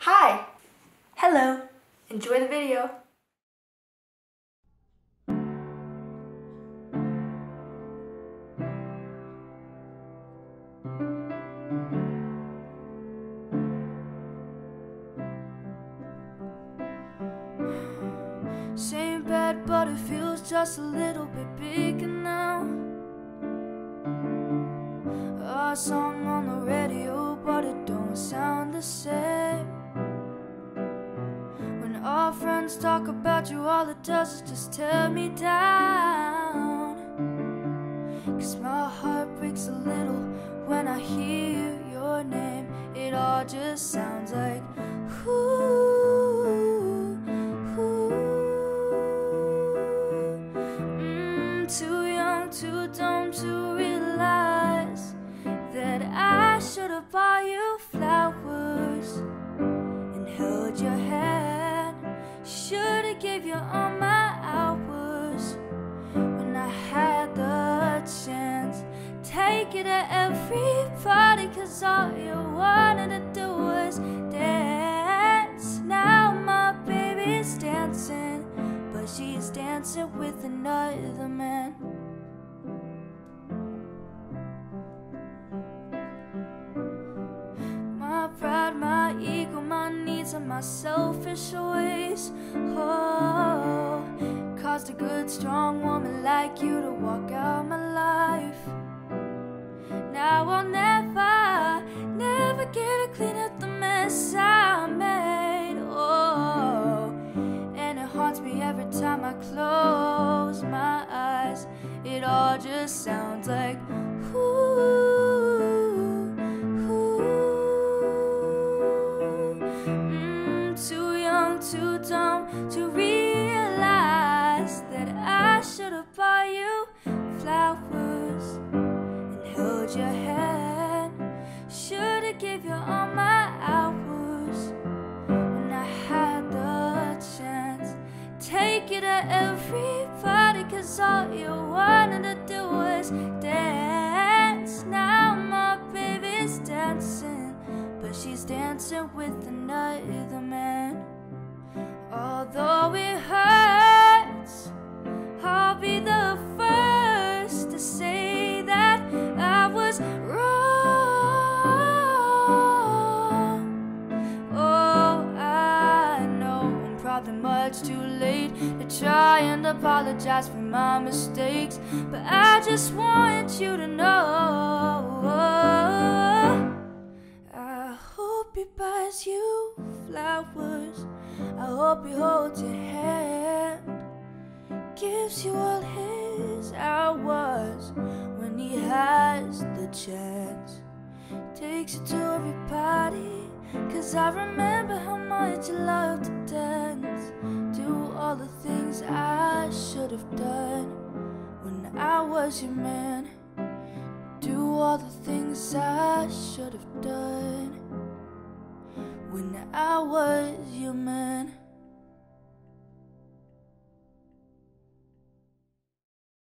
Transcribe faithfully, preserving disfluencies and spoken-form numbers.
Hi! Hello! Enjoy the video! Same bed, but it feels just a little bit bigger now. A song on the radio, but it don't sound the same. When our friends talk about you, all it does is just tear me down. Cause my heart breaks a little when I hear your name. It all just sounds like ooh, ooh. Mm, too young, too dumb to realize that I should've bought you flowers and held your hand. Should've gave you all my hours when I had the chance. Take it to everybody, cause all you wanted to do was dance. Now my baby's dancing, but she's dancing with another man. My pride, my ego, my needs, and my selfish ways, oh, caused a good, strong woman like you to walk out my life. Now I'll never, never get to clean up the mess I made, oh, and it haunts me every time I close my eyes. It all just sounds like ooh, ooh. Mm, too young, too dumb to realize that I should've bought you flowers, held your hand. Should've gave you all my hours when I had the chance. Take it to everybody, cause all you wanted to do was dance. Now my baby's dancing, but she's dancing with another man. Although it hurts, I'll be the first to say that I was wrong. Oh, I know I'm probably much too late to try and apologize for my mistakes, but I just want you to know I hope he buys you flowers. I hope he holds your hand, gives you all his hours when he has the chance. Takes you to every party, cause I remember how much you loved to dance. Do all the things I should have done when I was your man. Do all the things I should have done when I was your man.